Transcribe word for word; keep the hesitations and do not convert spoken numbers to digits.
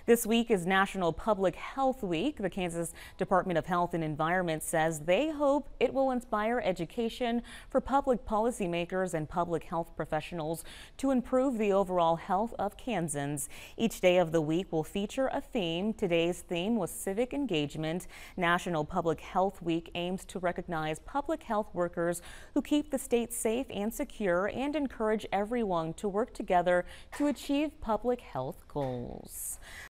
This week is National Public Health Week. The Kansas Department of Health and Environment says they hope it will inspire education for public policymakers and public health professionals to improve the overall health of Kansans. Each day of the week will feature a theme. Today's theme was civic engagement. National Public Health Week aims to recognize public health workers who keep the state safe and secure and encourage everyone to work together to achieve public health goals.